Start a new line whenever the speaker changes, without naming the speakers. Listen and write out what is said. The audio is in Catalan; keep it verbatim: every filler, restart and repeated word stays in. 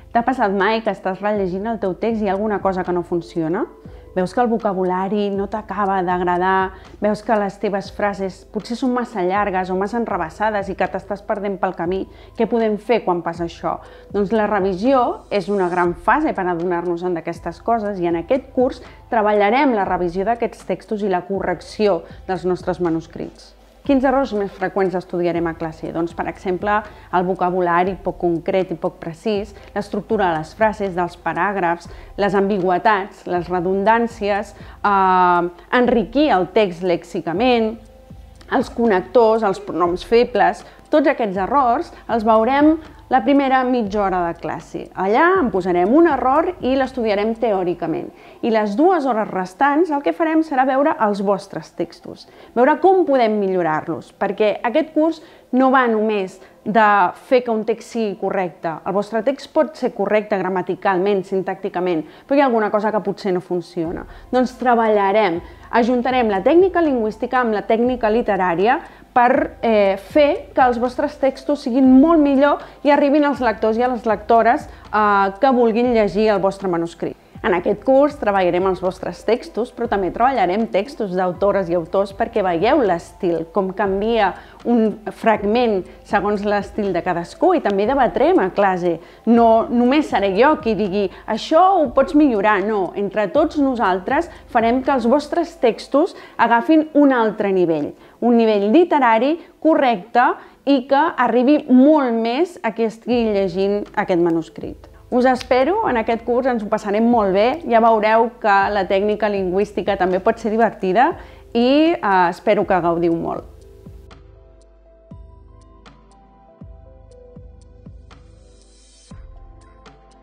T'ha passat mai que estàs rellegint el teu text i hi ha alguna cosa que no funciona? Veus que el vocabulari no t'acaba d'agradar, veus que les teves frases potser són massa llargues o massa enrevessades i que t'estàs perdent pel camí. Què podem fer quan passa això? Doncs la revisió és una gran fase per adonar-nos d'aquestes coses i en aquest curs treballarem la revisió d'aquests textos i la correcció dels nostres manuscrits. Quins errors més freqüents estudiarem a classe? Doncs, per exemple, el vocabulari poc concret i poc precís, l'estructura de les frases, dels paràgrafs, les ambigüitats, les redundàncies, eh, enriquir el text lèxicament, els connectors, els pronoms febles. Tots aquests errors els veurem la primera mitja hora de classe. Allà en posarem un error i l'estudiarem teòricament. I les dues hores restants el que farem serà veure els vostres textos, veure com podem millorar-los, perquè aquest curs no va només de fer que un text sigui correcte. El vostre text pot ser correcte gramaticalment, sintàcticament, però hi ha alguna cosa que potser no funciona. Doncs treballarem, ajuntarem la tècnica lingüística amb la tècnica literària per eh, fer que els vostres textos siguin molt millor i arribin als lectors i a les lectores eh, que vulguin llegir el vostre manuscrit. En aquest curs treballarem els vostres textos, però també treballarem textos d'autores i autors perquè veieu l'estil, com canvia un fragment segons l'estil de cadascú i també debatrem a classe. No només seré jo qui digui això ho pots millorar, no. Entre tots nosaltres farem que els vostres textos agafin un altre nivell, un nivell literari correcte i que arribi molt més a qui estigui llegint aquest manuscrit. Us espero, en aquest curs ens ho passarem molt bé, ja veureu que la tècnica lingüística també pot ser divertida i eh, espero que gaudiu molt.